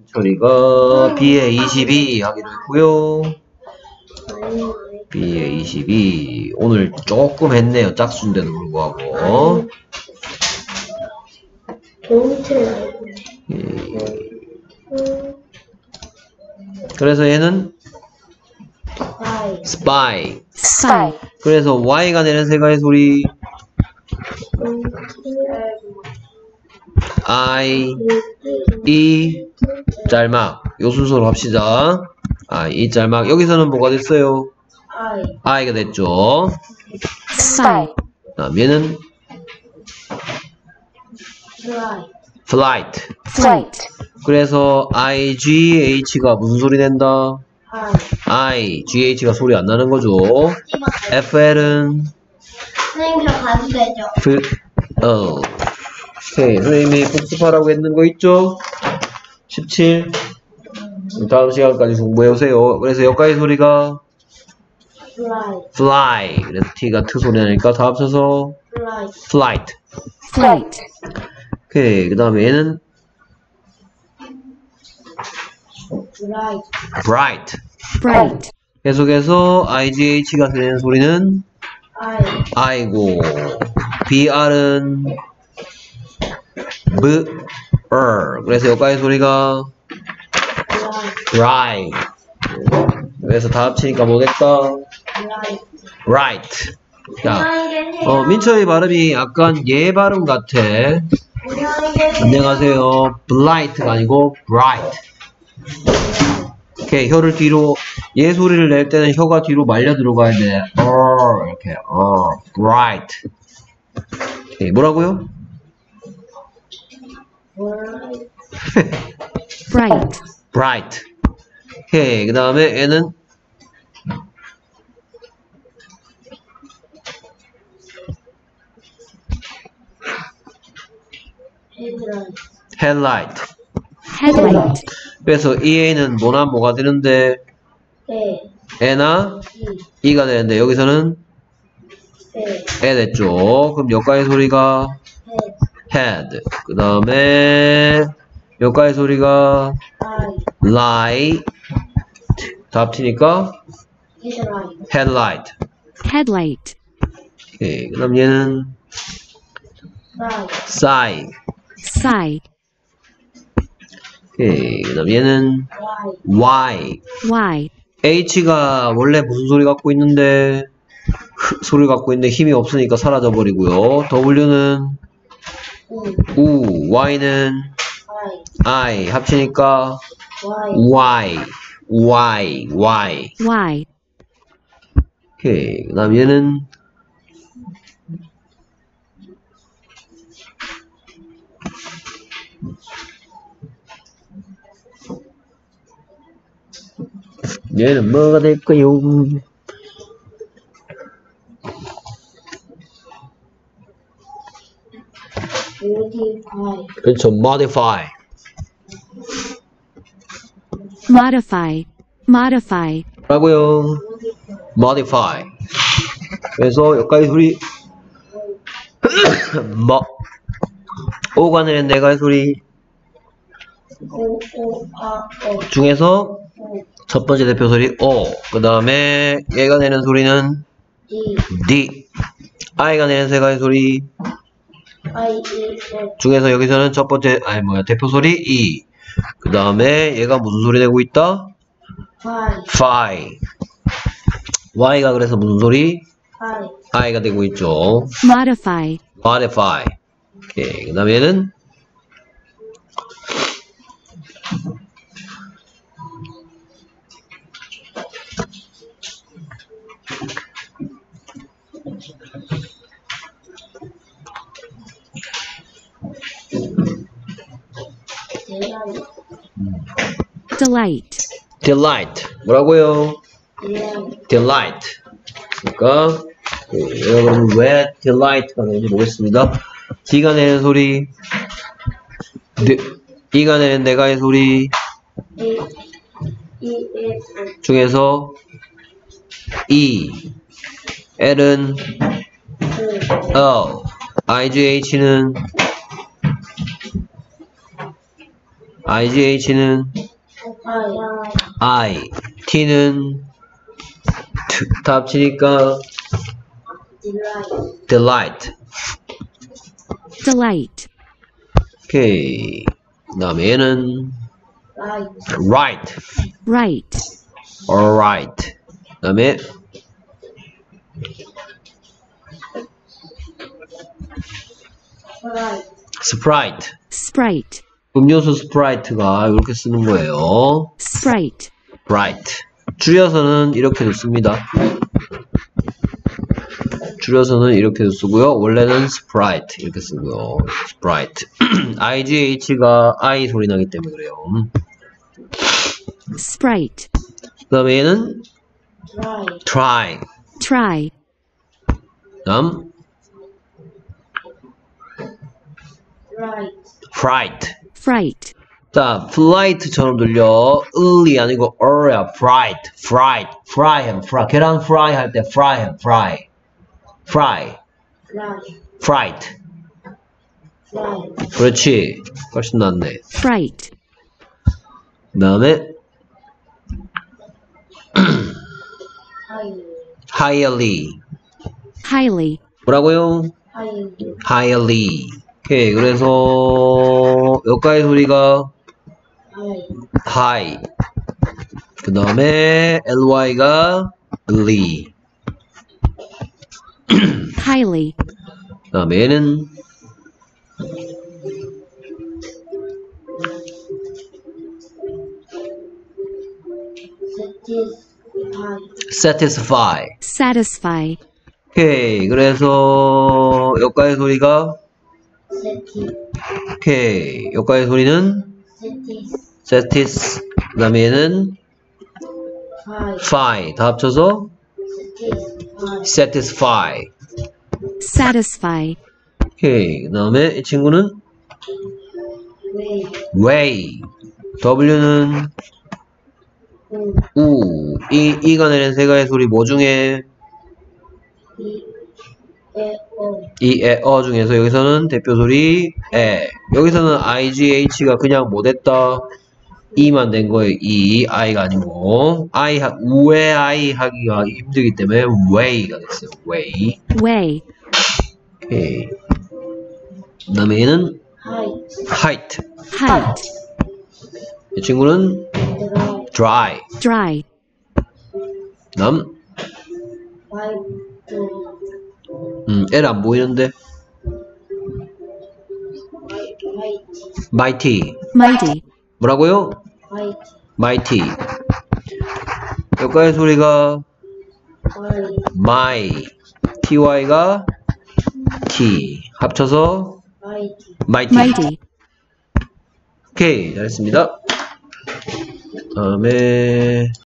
민철이가 B에 22 하기로 했고요. B에 22. 오늘 조금 했네요. 짝수인데도 불구하고. 그래서 얘는 spy. 그래서 Y가 내는 세가의 소리 I, E, 짤막. 요 순서로 합시다. I, E, 짤막. 여기서는 뭐가 됐어요? I가 됐죠. 다음 얘는 flight. 그래서 IGH가 무슨 소리 낸다? GH가 소리 안 나는 거죠. FL은 선생님 저 가도 되죠? 오케이. 선생님이 복습하라고 했는 거 있죠? 17. 다음 시간까지 공부해오세요. 그래서 여기까지 소리가 fly. 그래서 T가 T 소리 나니까 다 합쳐서 flight. 오케이. 그 다음에 얘는 bright. 계속해서 IGH가 들리는 소리는 I고, BR은 B, R. 그래서 여기까지 소리가 bright. 그래서 다 합치니까 뭐겠다? right. 자, 민철이 발음이 약간 얘 발음 같아. 안녕하세요. blight가 아니고 bright. 오케이, 혀를 뒤로, 얘 소리를 낼 때는 혀가 뒤로 말려 들어가야 돼. 이렇게, bright. 오케이, 뭐라고요? bright. 오케이, 그 다음에 얘는 headlight. 그래서 EA는 뭐나 뭐가 되는데 E나 E가 되는데 여기서는 E 됐죠. 그럼 여기까지 소리가 head. 그 다음에 여기까지 소리가 light. 다 합치니까 headlight. 오케이. 그 다음 얘는 sigh. 오케이. 그 다음 얘는 Y. H가 원래 무슨 소리 갖고 있는데 소리 갖고 있는데 힘이 없으니까 사라져 버리고요. W는 U. Y는 I. 합치니까 Y. 오케이. 그 다음 얘는 얘는 뭐가 될까요? 그렇죠. modify. 뭐라고요? modify. 그래서 여기까지 소리 O가 내는 내가의 소리 중에서 첫 번째 대표 소리 O. 그 다음에 얘가 내는 소리는 D. I가 내는 세가의 소리 중에서 여기서는 첫 번째 대표 소리 E. 그 다음에 얘가 무슨 소리 내고 있다? Phi. Y가 그래서 무슨 소리? I가 되고 있죠. modify. 오케이. 그 다음에 얘는 delight. 뭐라고요? delight. 그러니까 여러분 왜 delight가 나오는지 보겠습니다. D가 내는 소리, E가 내는 내가의 소리 중에서 E, L은 IGH는 IGH는 I, T는 다 합치니까 delight. Delight. 오케이. 그 다음에 얘는 right. Right. alright. 그 다음에 sprite. Sprite. 음료수 스프라이트가 이렇게 쓰는 거예요. Sprite. Sprite. 줄여서는 이렇게도 씁니다. 줄여서는 이렇게도 쓰고요. 원래는 Sprite 이렇게 쓰고요. Sprite. IGH가 I 소리 나기 때문에 그래요. Sprite. 그 다음에 얘는 Try. Try. 다음 Fright. Fright. 자, flight처럼 들려. 을이 아니고 어야. fright. fright. fry. 계란 fry 할 때 fry. fry. fright. 그렇지. 훨씬 낫네. Fright. 그 다음에 highly. Highly. 뭐라고요? highly. 오케이. 그래서 여기까지 소리가 high. 그 다음에 ly가 ly. Highly. 그 다음에 얘는 satisfy. Satisfy. 오케이. 그래서 여기까지 소리가 오케이. 여기까지 소리는 satis. 그 다음에 얘는 fy. 다 합쳐서 satisfy. Satisfy. 오케이. 그 다음에 이 친구는 way. W는 우. 이가 내는 세 가지 소리 뭐 중에? 이, 에, 어 중에서 여기서는 대표 소리 에. 여기서는 IGH가 그냥 뭐 됐다? E만 된 거예요. E, I가 아니고 우에 I 하기가 힘들기 때문에 way가 됐어요. way. Way. 오케이. 그 다음에 얘는 height. Height. 이 친구는 dry. Dry. 다음 L 안 보이는데 mighty. Mighty. 뭐라고요? mighty. 여기까지 소리가 my. ty가 t. 합쳐서 mighty. Mighty. 오케이. 잘했습니다. 다음에